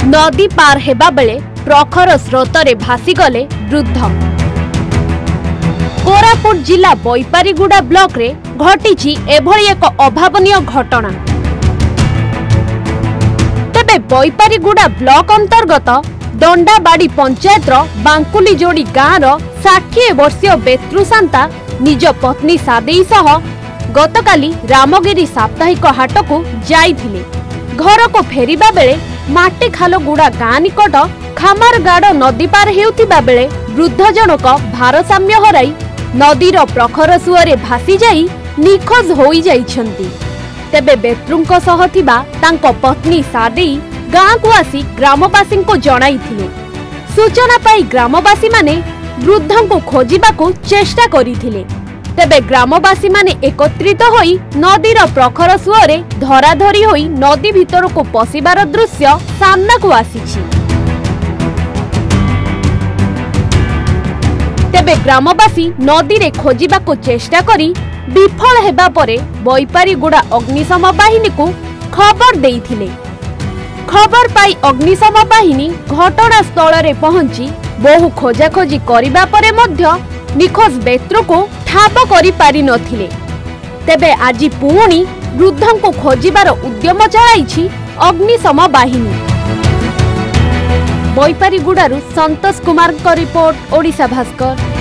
नदी पार हेबा बेले प्रखर स्रोतरे भासीगले वृद्ध। कोरापुट जिला बैपारीगुड़ा ब्लॉक रे घटी एभली एक अभावनीय घटना। तेबे बैपारीगुड़ा ब्लॉक अंतर्गत दंडाबाड़ी पंचायत बांकुली जोड़ी गाँव 60 वर्षीय बेत्रुशांता निज पत्नी सादेई सह गतकाली रामगिरी साप्ताहिक हाट को जाइथिले। घर को फेरिबा बेले माटीखालगुड़ा गाँ निकट खामारगाड़ नदी पार हेउथिबा बेले वृद्ध जनक भारसाम्य हराई नदीर प्रखर सुअरे भासी जाई निखोज होई जाइछंती। तेबे बेत्रुंको सह थिबा तांको पत्नी सादेई गाँ को आसी ग्रामवासी को जणाइथिले। सूचना पाई ग्रामवासी माने वृद्ध को खोजिबाकू चेष्टा करिथिले। तेबे ग्रामवासी माने एकत्रित होई नदीर प्रखर सुअरे धराधरी होई नदी भितर को पशिबार दृश्य सामना को आसीछि। तेबे ग्रामवासी नदी रे खोजिबाकू चेष्टा करी विफल हेबा परे बैपारीगुड़ा अग्निशम बाहिनी को खबर देइथिले। खबर पाई अग्निशम बाहिनी घटनास्थल रे पहुंची बहु खोजाखोजी करिबा परे मध्य निखोज बेत्रु को ठाब करि पारि नथिले। तेबे आजि पुणी वृद्ध को खोजिबार उद्यम चलाइछि अग्निशम बाहिनी। बैपारीगुड़ारू संतोष कुमार का रिपोर्ट, ओडिशा भास्कर।